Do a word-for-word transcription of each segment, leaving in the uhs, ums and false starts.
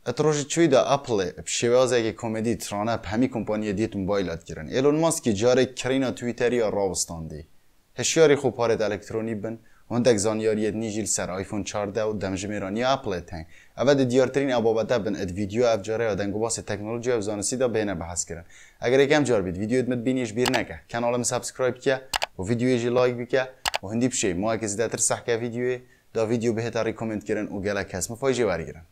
اتروج چوی دا اپل بشوازه که کمدی ترانه همه کمپانی دیت موبایلات گیرن. ایلون ماسک جاره کرینا توییتری راوستاندی. هشیاری خوب پارت الکترونی بن. هندک زانیاریت نیجیل سر آیفون چهارده و دمجمیرانی اپل تن. اول دیارترین ابابته بن اد ویدیو افجاره و دنگو باس تکنولوژی و زانسی دا بینه بحث کردن. اگر یکم جار بید ویدیوت مت بینیش بیر نکه. کانالم سابسکرایب کیا و ویدیویی لایک بکیا و هندی بشه ما که زیادتر صح که ویدیوی دا ویدیو بهتری کامنت کردن و گله کس مفاجئ واری کردن.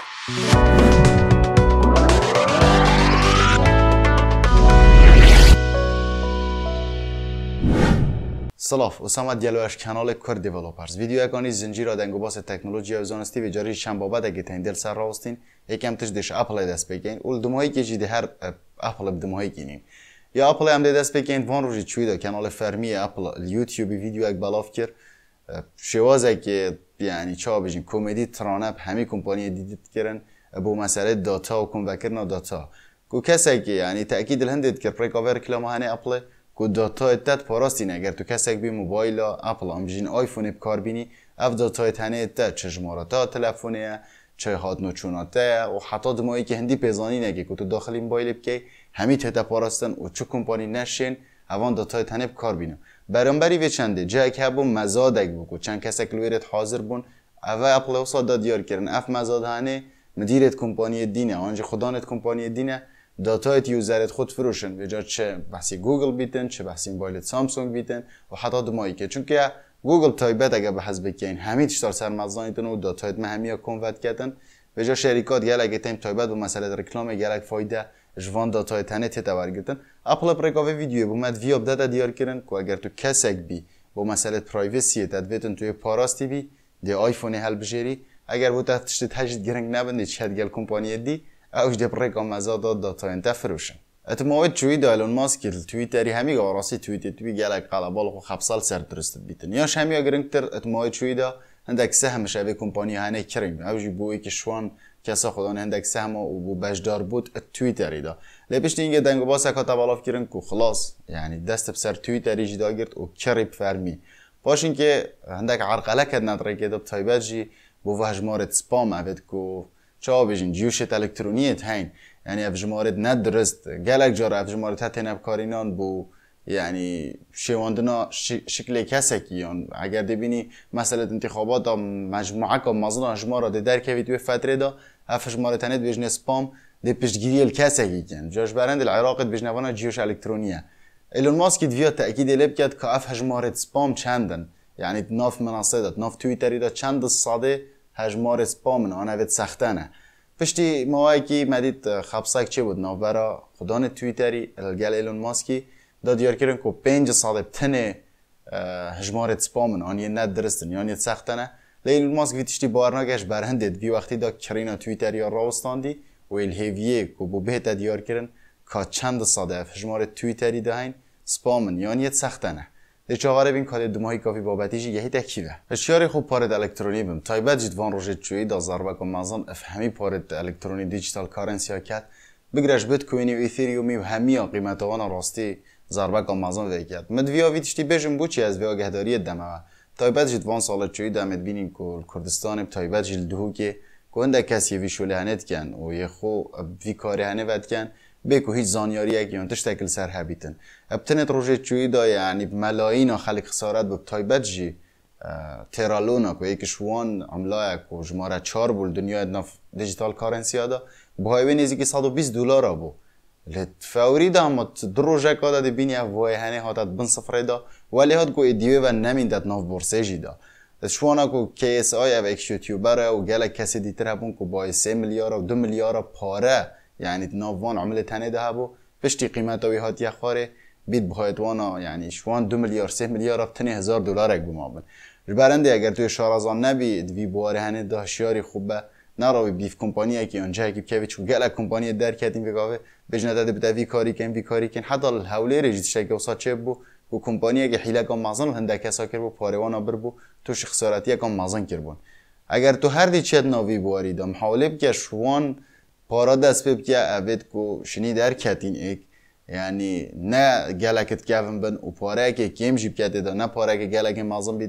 سلاف اسامه دیالوش کانال کرد دیولپرز ویدیو اکانی زنجیر دنگو باس تکنولوژی و زانستی و جاری شنبه بعد اگه تین دل سر راستین یکم تش دش اپل دست بگین اول دمایی که جدی هر اپل بدمایی کنیم یا اپل هم دست بگین وان روزی چویدا کانال فرمی اپل یوتیوب ویدیو اک بالاف کرد شوازه که یعنی چه بجیم کمدی ترانه همه کمپانی دیدت کردن با مسئله داتا و کنوکرنا داتا کو کسی که یعنی تأکید الهندید که پرکاور کلام هنه اپل کو داتا اتت پاراستین اگر تو کسی بی موبایل اپل هم بجین آیفون بکار بینی اف داتا تنه اتت چه جمارتا تلفنیه چه هات نوچوناته و حتی دمایی که هندی پیزانی نگی که تو داخل موبایل بکی همه تتا پاراستن و چه کمپانی نشین اوان داتا تنه بکار بینم برانبری و چنده جای که بون مزادک بکو چند کسی کلویرت حاضر بون اوه اپل وصاد دیار کردن اف مزاد هنه مدیرت کمپانی دینه آنجا خدانت کمپانی دینه داتایت یوزرت خود فروشن به جا چه بحثی گوگل بیتن چه بحثی موبایلت سامسونگ بیتن و حتی دمایی که چون که گوگل تایبت اگه به حسب بکین همه چیزار سرمزانیتن و داتایت مهمیا کنورت کردن به جا شرکات گل اگه تیم تایبت و مسئله رکلام گلک فایده جوان داتای تنه تتوار گرتن اپل پرکاوه ویدیو بومد ویاب داده دیار کردن که اگر تو کسک بی با مسئله پرایوسی تدویتن توی پاراستی بی دی آیفون حل بجری اگر بود تشت تجدید گرنگ نبندی چه گل کمپانی دی اوج دی پرکام مزاد داتا انت فروشن اتماوت چوی دا ایلون ماسک توییتری همی گاراسی توییت توی گلک قلبال خو خبسال سر درست بیتن یاش همی گرنگ تر اتماوت چوی دا هندک سهم شبیه کمپانی هنه کریم اوج بوی که شوان کسا خدان هندک سهم و بجدار بود توییتری دا لپشت اینگه دنگو باس اکا تبالاف کردن کو خلاص یعنی دست بسر توییتری جدا گرد و کریب فرمی باشین که هندک عرقله کد نداره که دب تایبت جی بو وحجمارت سپام اوید کو چا بجین جیوشت الکترونیت هین یعنی افجمارت ندرست گلک جار افجمارت هتین ابکارینان بو یعنی شواندنا شکل کسکیان اگر دبینی مسئله انتخابات مجموعه که مازن اجمارا در که ویدیو فتره دا افجمارت هنید بجن سپام دی پشتگیری الکسکی کن جاش برند العراق بجنوانا جیوش الکترونیه ایلون ماسک ویا تأکید لب کرد که اف هجمارت سپام چندن یعنی ناف منصدات ناف توییتری دا چند ساده هجمار سپام آن اوید سختنه پشتی موایی که مدید خبسک چه بود ناف برا خدان توییتری الگل ایلون ماسکی دا دیار کردن که پنج ساده بتنه هجمار سپام آن یه ند درستن یعنی سختنه ایلون ماسک ویتشتی بارناگش برهندید وی وقتی دا کرینا توییتری راوستاندی و الهیویه که بو بهت دیار کردن که چند ساده هجمار توییتری دهین سپامن یعنی یه سختنه دیچاره بین کاری دمایی کافی بابتیش یهی تکیه. اشیاری خوب پارد الکترونی بیم. تایبت جد وان روزی چویی دا ضربه کم مازن افهمی پارد الکترونی دیجیتال کارنسی ها کرد. بگرش بیت کوینی و ایتریومی و همه قیمت آن راستی ضربه کم مازن ویکرد. مدویا ویتشتی بچم بچی از ویا گهداری دمه. تایبت جد وان سال چویی دامد بینیم که کردستان تایبت جد دهو که کنده کسی ویشوله هنت کن و یه خو وی کاری هنه ود کن. بیکو هیچ زانیاری اگیان تشتکل سر هبیتن. ابتنت روزی چویی دا یعنی ملاین خلق خسارت به تایبت جی ترالونا که یکیش وان عمله که جماره چار بول دنیا نف دیجیتال کارنسی ها دا بایوی نیزی که صد و بیست دلار بو. لط فوری دا هم دروژه کادا دی بینی وای هنه هاتت بن صفره دا ولی هات کو ایدیوی و نمین داد نف بورسه جی دا. شوانا کو کی اس آی و اکس یوتیوبره و گله کسی دیتر هبون که بای سه میلیارد و دو میلیارد پاره یعنی ناوان عمله تنه ده بو پشتی قیمت اوی هات یخاره بید بخواهد وانا یعنی شوان دو میلیارد سه میلیارد تنه هزار دلار اک بمابن برنده اگر توی شارازان نبید وی بواره هنه داشیاری خوبه نراوی بیف کمپانی که اونجا که که چون گله کمپانی در کردیم بگاوه بجنده ده بده وی کاری کن وی کاری کن حتی الحوله رجید شکل وسا چه بو و کمپانی که حیله کم مازن هنده کسا کر بو پاروانا بر بو تو شخصارتی کم مازن کر بون اگر تو هر دی چت ناوی بواری دم حاله بکه شوان پارا دست بب که اوید کو شنی در کتین ایک یعنی نه گلکت کفن بن و پاره که کم جیب کته دا نه پاره که گلک مازن بیتن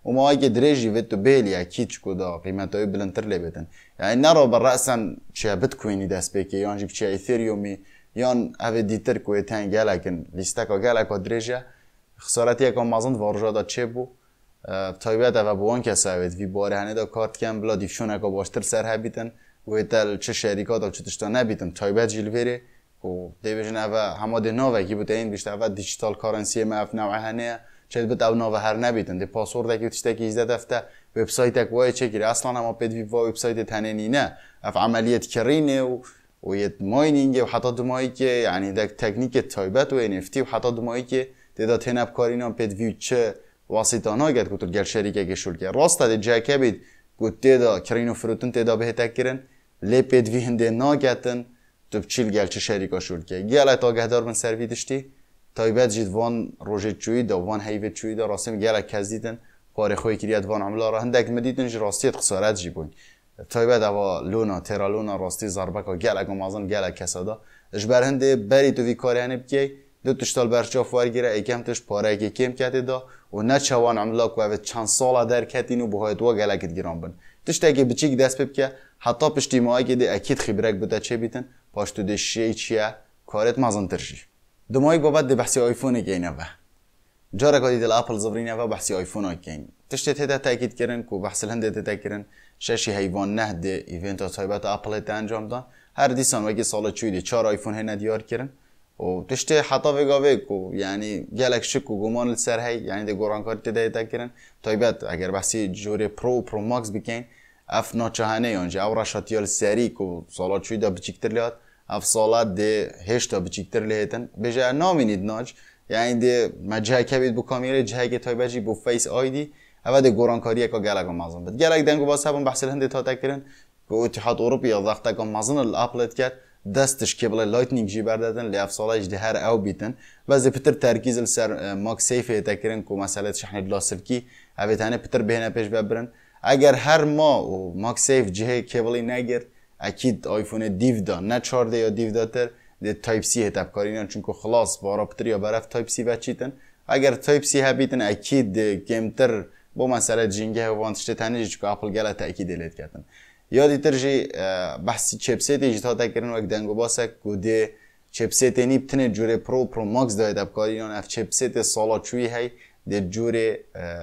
و ما اگه درجی و تو بیلی اکید چکودا قیمت های بلندتر لبیتن یعنی نرو بر رأسا چه بیت کوینی دست بکی یان جیب چه ایثریومی یان اوه دیتر کوی تن گلکن لیستکا گلکا درجه خسارتی اکا مازند وارجا دا چه بو تایبت اوه بوان کسا اوید وی باره هنه دا کارت کم بلا دیفشون اکا باشتر سر هبیتن و تل چه شریکات و چه تشتا نبیتن تایبت جلویره و دیویژن اوه همه دی نوه کی بوده این بیشتر اوه دیجیتال کارنسی ما اف نوعه هنه چه بت او نوه هر نبیتن دی پاسورد اکی تشتا کی ازده دفته وبسایت اک وای چکیره اصلا هم پید وی وای وبسایت تنینی نه اف عملیات کرینه و و یه ماینینگ و حتی دمایی که یعنی دک تکنیک تایبت و انفتی و حتی دمایی که دیدا تناب کارینام پید وی چه واسطانا گرد کتر گل شریکه گشول که راست ده جاکه بید گوت دیدا کرینو فروتون دیدا به تکرن لی پید وی هنده ناگتن تو بچیل گل چه شریکا شول که گل تا گهدار من سروی داشتی تایبت جید وان روژه چوی دا وان هیوت چوی دا راستیم گل کزیدن پاره خوی کریت وان عملا را هندک مدیدن ج راستیت خسارت جیبون تایبت اوا لونا ترا لونا راستی زربکا گل اگه مازن گل کسادا اش بر هنده بری تو وی کاری هنه بکی دو تشتال برچاف وارگیره ایکم تش پاره که کم کتی دا و نه چوان عملا که اوه چند ساله در کتین و بهای دو گلکت گیران بن تشت اگه بچیک دست ببکه حتی پشتی ماهی که ده اکید خبرک بوده چه بیتن پاشتو ده شیعی چیه کارت مازن ترشی دو ماهی بابت ده بحثی آیفونه که اینه و جاره که دید اپل زبرینه و بحثی آیفون ها که این تشت تیده تاکید کرن که بحث هنده تیده کرن ششی حیوان نه ده ایونت ها تایبت اپل تا انجام دان هر دیسان وگی سال چویدی چهار آیفون هنه دیار کرن و تشت حتی وگاوه کو یعنی گلک شک و گمان سر هی یعنی ده گوران کاری تیده تکرن تایبت اگر بحثی جوری پرو پرو ماکس بکن اف ناچهانه یانجا او رشاتیال سری کو سالات چویدا بچیکتر لیات اف سالات ده هشتا بچیکتر لیتن بجا نامینید ناج یعنی ده مجه کبید بو کامیره جه که تایبت جی بو فیس آیدی اول ده گوران کاری که گلک مازن بد گلک دنگو باز هم بحث هنده تا تکرن که اتحاد اروپا ضغط کم مازن الابلت کرد دستش کبل لایتنینگ جی بردادن لیاف سالش ده هر او بیتن بعضی پتر ترکیز السر ماک سیفه تکرن که مسئله شحن لاسلکی اوه تانه پتر بهنه پیش ببرن اگر هر ما و ماک سیف جهه کبلی نگرد اکید آیفون دیو دا نه چهارده یا دیو داتر ده تایپ سی هتاب کارینان چون که خلاص بارا پتر یا برف تایپ سی بچیتن اگر تایپ سی هبیتن اکید کمتر با مسئله جنگه و وانتشته تانه چون که اپل گله تاکید لیت کردن یادی ترجی بحثی چپسیت ایجاد تکرن و دنگو باسه کده چپسیت نی بتنه جوره پرو پرو ماکس داید اب کارینان اف چپسیت سالا چوی هی ده جوره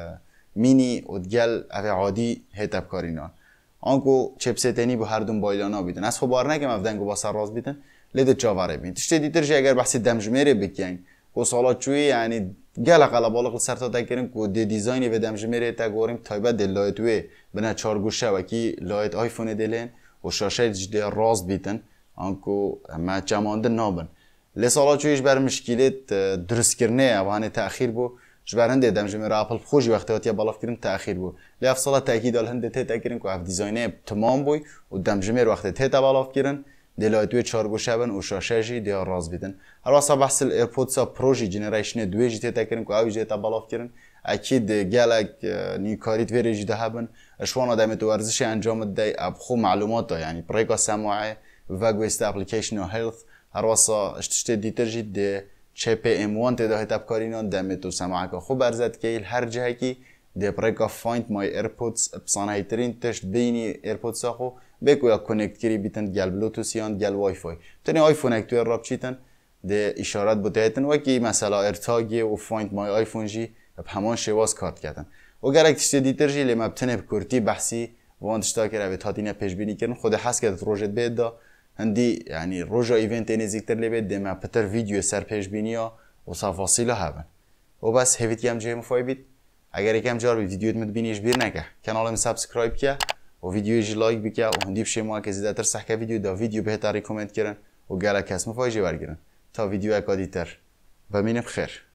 مینی ودگل اوه عادی هتاب کارینان آنکو چپسیت نی با هر دون بایلانا بیدن از خبار نگم اف دنگو باسه راز بیدن لیده جاوره بین تشتی دی ترجی اگر بحثی دمجمره بکن کو سالا چوی یعنی گل قلا بالغ سر تا تکرین کو دی دیزاینی و دمجمره تا گوریم تایبت دل لایت وی بنا چهار گوشه و کی لایت آیفون دلین و شاشه جدی راز بیتن آنکو ما جمانده نابن لسالا چویش بر مشکلت درست کرنه و هنه تأخیر بو جبران دیدم جمعه اپل خوشی وقتی هاتی بالاف کردن تأخیر بو لیاف سالا تأکید آل هنده ته تکرین که اف دیزاینه تمام بوی و دم جمعه وقتی ته تا بالاف کردن دلایتوی چهار گوشه بن و شاشه جی دیا راز بیدن هر واسه بحث ایرپودز پروژی جنریشن دوی جی ته تکرین که اوی جی تا بالاف کردن اکید گلک نیکاریت وری جی ده بن اشوان آدم تو ورزشی انجام ده اب خو معلومات دا یعنی پریکا سماعه و گویست اپلیکیشن و هیلث هر واسه اشتشت دیتر جی ده چپ ام وان تدا هتاب کارینان دم تو سماعه که خوب ارزد که هر جهه کی ده پریکا فایند مای ایرپودز بسانه ترین تشت بینی ایرپودز خو بگو یا کانکت کری بیتن گل بلوتوث یان گل وای فای تنی آیفون اک توی راب چیتن ده اشارات بودهتن و کی مثلا ارتاگی و فایند مای آیفون جی به همان شواز کارت کردن و گرک تشتی دیتر جی لما بتنه بکورتی بحثی وان تشتا کرده به تاتینه پیش بینی کردن خود حس کرد روجت بید دا هندی یعنی روجا ایونت نزدیکتر لبید ده ما پتر ویدیو سر پیش بینی ها و تفاصیل هبن و بس هفت کم جای مفای بید اگر یکم جار ویدیوت متبینیش بیر نکه کانالم سابسکرایب که و ویدیویی لایک بکه و هندی بشه ما که زیادتر صحکه ویدیو دا ویدیو بهتری کامنت کردن و گله کس مفایجه برگردن تا ویدیو اکادیتر و مینه بخیر